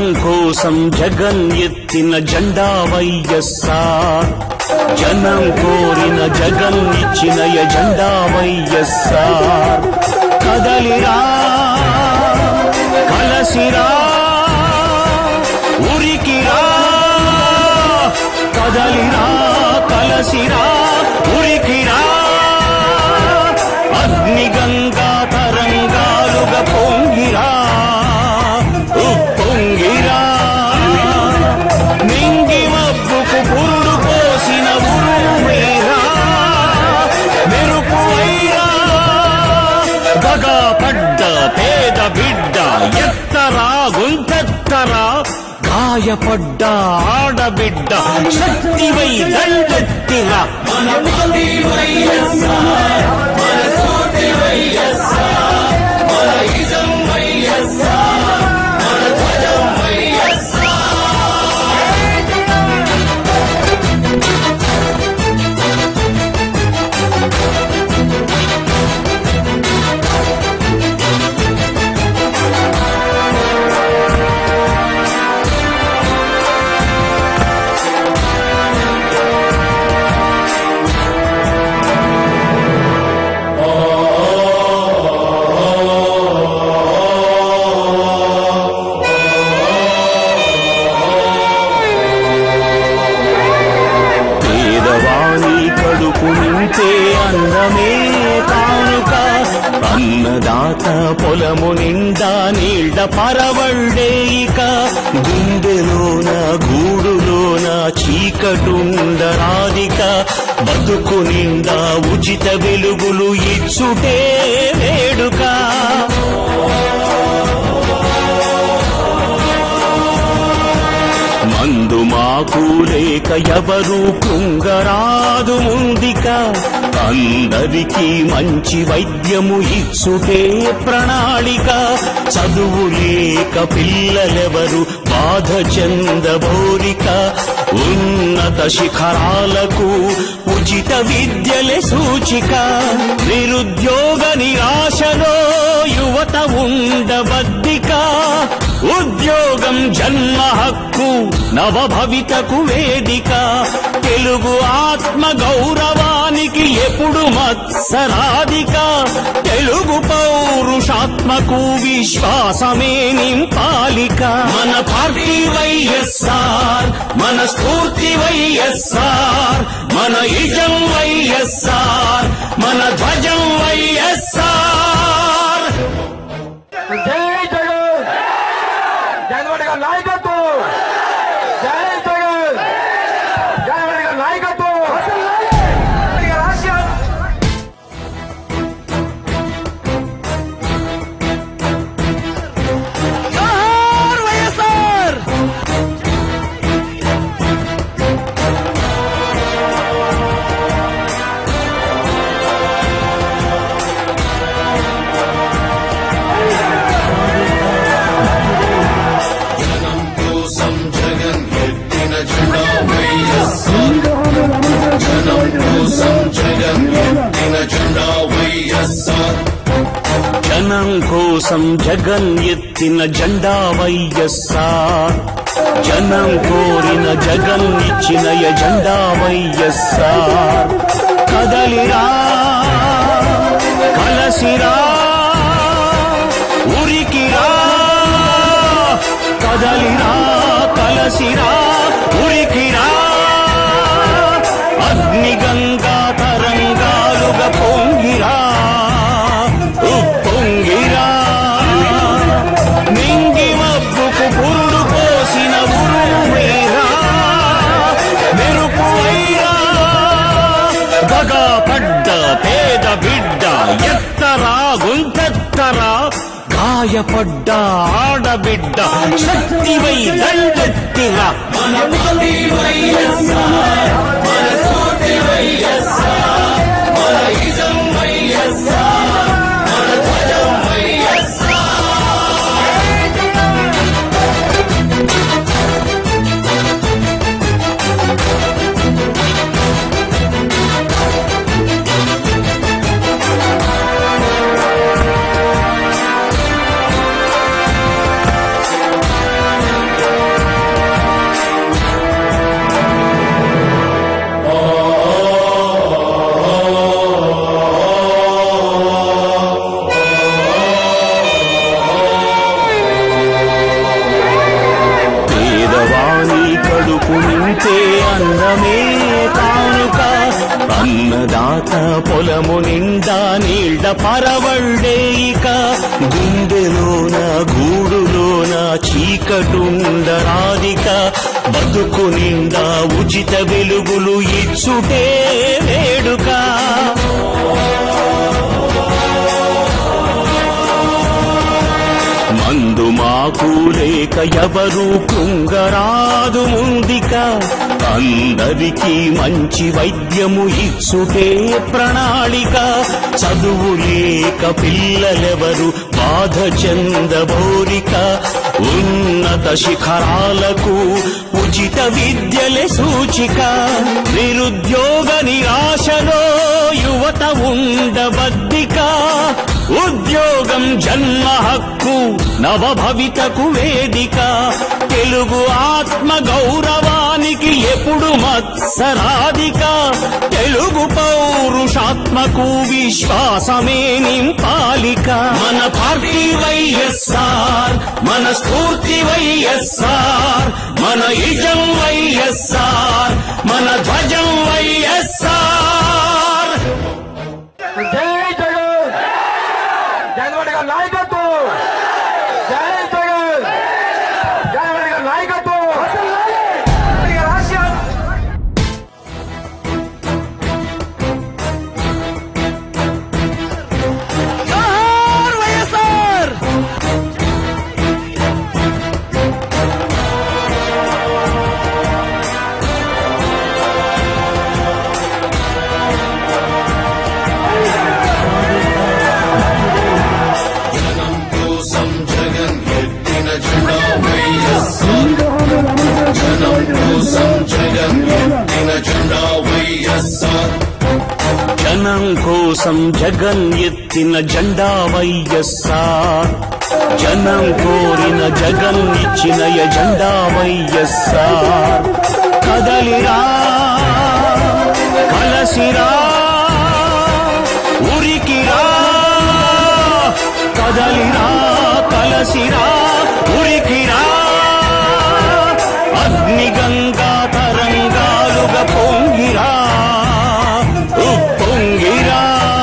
కోసం జగన్ ఎత్తిన జెండా వైఎస్ఆర్, జనం కోరిన జగన్ ఇచ్చిన ఎజెండా వైఎస్ఆర్. కదలిరా కలసిరా ఉరికిరా, కదలిరా కలసిరా ఉరికిరా, అగ్నిగంగా తరంగాలుగా పొంగిరా ఉప్పొంగిరా, నింగి మబ్బుకు పురుడు పోసిన ఉరువేరా, మెరుపు వైరా, దగా పడ్డ పేద బిడ్డ ఎత్తరా గుంతెత్తరా, గాయపడ్డ ఆడబిడ్డ శక్తివై దండెత్తిరా. మన పార్టీ వైఎస్ఆర్, మన స్ఫూర్తి వైఎస్ఆర్, మన ఇజం వైఎస్ఆర్, మన ధ్వజం వైఎస్ఆర్. అందమే కానుక, అన్నదాత పొలము నిండా నీళ్ల పరవళ్ళేయిక, గుండెలోన గూడులోన చీకటుండరాదిక, బతుకు నిండా ఉచిత వెలుగులు ఇచ్చుటే వేడుక. మందు మాకు లేక ఎవరు కృంగరాదు ముందిక, అందరికీ మంచి వైద్యము ఇచ్చుటే ప్రణాళిక. చదువు లేక పిల్లలెవరు బాధ చెందబోరిక, ఉన్నత శిఖరాలకు ఉచిత విద్యలే సూచిక. నిరుద్యోగ నిరాశలో యువత ఉండబద్దిక, ఉద్యోగం జన్మ హక్కు నవభవితకు వేదిక. తెలుగు ఆత్మ గౌరవానికి ఎప్పుడు మత్సరాధిక, తెలుగు పౌరుషాత్మకు విశ్వాసమే నింపాలిక. మన పార్టీ వైఎస్ఆర్, మన స్ఫూర్తి వైఎస్ఆర్, మన ఇజం వైఎస్ఆర్, మన ధ్వజం వైఎస్ఆర్. జై జగన్, జగన్ గారి నాయకత్వం, జై జగన్, జగన్ గారి నాయకత్వం, రాష్ట్రం. జోహార్ వైఎస్ఆర్. జనం కోసం జగన్ ఎత్తిన జెండా వైఎస్ఆర్, జనం కోరిన జగన్ ఇచ్చిన ఎజెండా వైఎస్ఆర్. కదలిరా కలసిరా ఉరికిరా, కదలిరా కలసిరా ఉరికిరా, అగ్నిగంగా తరంగాలుగా పొంగిరా ఉప్పొంగిరా, నింగి మబ్బుకు పురుడు పోసిన ఉరువేరా, మెరుపు వైరా, దగా పడ్డ పేద బిడ్డ ఎత్తరా గుంతెత్తరా, గాయపడ్డ ఆడబిడ్డ శక్తివై దండెత్తిరా. మన పార్టీ వైఎస్ఆర్, మన స్ఫూర్తి వైఎస్ఆర్, మన ఇజం వైఎస్ఆర్, మన ధ్వజం వైఎస్ఆర్. పరవళ్ళే ఇక గుండెలోన గూడులోన చీకటుండరాదిక బతుకు నిండా ఉచిత వెలుగులు ఇచ్చుటే వేడుక మందు మాకు లేక ఎవరు కృంగరాదు ముందిక అందరికీ మంచి వైద్యము ఇచ్చుటే ప్రణాళిక చదువు లేక పిల్లలెవరు బాధ చెందబోరిక ఉన్నత శిఖరాలకు ఉచిత విద్యలే సూచిక నిరుద్యోగ నిరాశలో యువత ఉండబద్దిక ఉద్యోగం జన్మ హక్కు నవభవితకు వేదిక తెలుగు ఆత్మ గౌరవానికి ఎప్పుడు మత్సరాధిక తెలుగు పౌరుషాత్మకు విశ్వాసమే నింపాలిక మన పార్టీ వైఎస్ఆర్ మన స్ఫూర్తి వైఎస్ఆర్ మన ఇజం వైఎస్ఆర్ మన ధ్వజం వైఎస్ఆర్ జై జగన్ జగన్మోహన్ గారి నాయకత్వం జై జగన్ జగన్మోహన్ గారి నాయకత్వం రాష్ట్రం వైఎస్ఆర్ జనం కోసం జగన్ ఎత్తిన జెండా వైఎస్ఆర్ జనం కోరిన జగన్ ఇచ్చిన ఎజెండా వైఎస్ఆర్ కదలిరా కలసిరా ఉరికిరా కదలిరా కలసిరా ఉరికిరా అగ్నిగంగా తరంగాలుగా పొంగిరా ఉప్పొంగిరా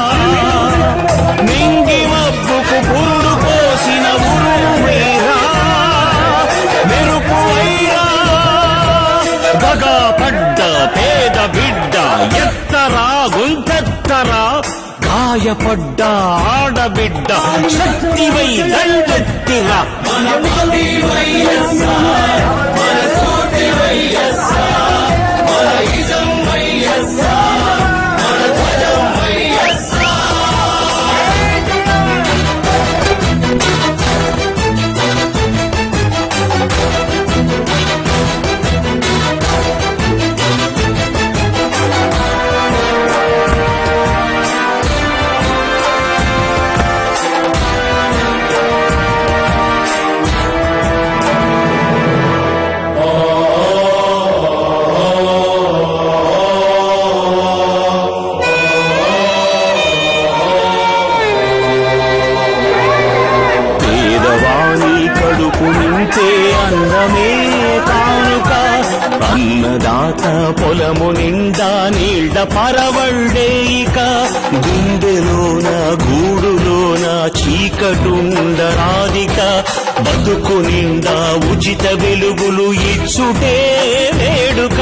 నింగి మబ్బుకు పురుడు పోసిన ఉరువేరా మెరుపు వైరా దగా పడ్డ పేద బిడ్డ ఎత్తరా గుంతెత్తరా గాయపడ్డ ఆడబిడ్డ శక్తివై దండెత్తిరా మన పార్టీ వైఎస్ఆర్ మన స్ఫూర్తి వైఎస్ఆర్ మన ఇజం వైఎస్ఆర్ మన ధ్వజం వైఎస్ఆర్ అందమే కానుక అన్నదాత పొలము నిండా నీళ్ల పరవళ్ళే ఇక గుండెలోన గూడులోన చీకటుండరాదిక బతుకు నిండా ఉచిత వెలుగులు ఇచ్చుటే వేడుక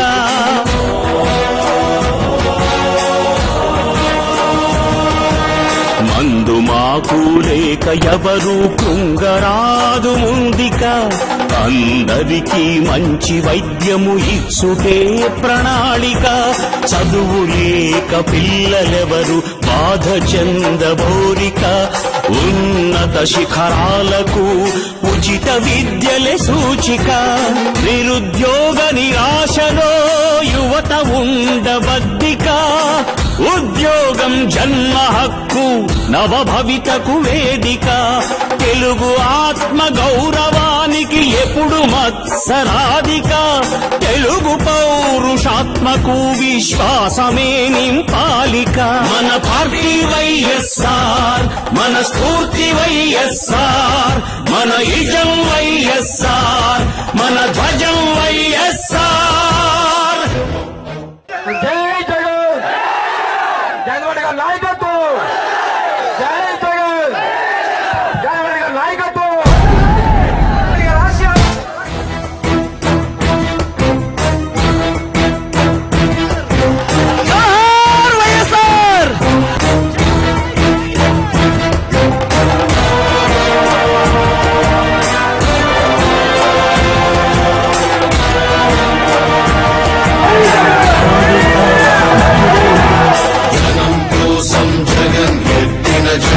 మందు మాకు లేక ఎవరు కృంగరాదు ముందిక అందరికీ మంచి వైద్యము ఇచ్చుటే ప్రణాళిక చదువు లేక పిల్లలెవరు బాధ చెందబోరిక ఉన్నత శిఖరాలకు ఉచిత విద్యలే సూచిక నిరుద్యోగ నిరాశలో యువత ఉండబద్దిక ఉద్యోగం జన్మ హక్కు నవభవితకు వేదిక తెలుగు ఆత్మ గౌరవానికి ఎప్పుడు మత్సరాధిక తెలుగు పౌరుషాత్మకు విశ్వాసమే నింపాలిక మన పార్టీ వైఎస్ఆర్ మన స్ఫూర్తి వైఎస్ఆర్ మన ఇజం వైఎస్ఆర్ మన ధ్వజం వైఎస్ఆర్ జై జగన్ జగన్మోహన్ గారి నాయకత్వం జై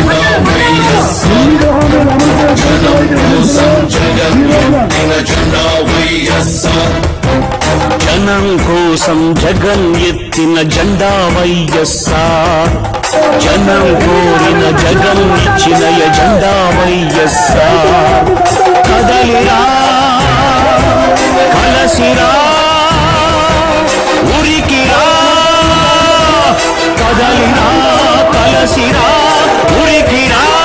జనం కోసం జగన్ ఎత్తిన జెండా వైఎస్ఆర్, జనం కోరిన జగన్ ఇచ్చిన ఎజెండా వైఎస్ఆర్. కదలిరా కలసిరా ఉరికిరా, కదలిరా కలసిరా ఉరికిరా.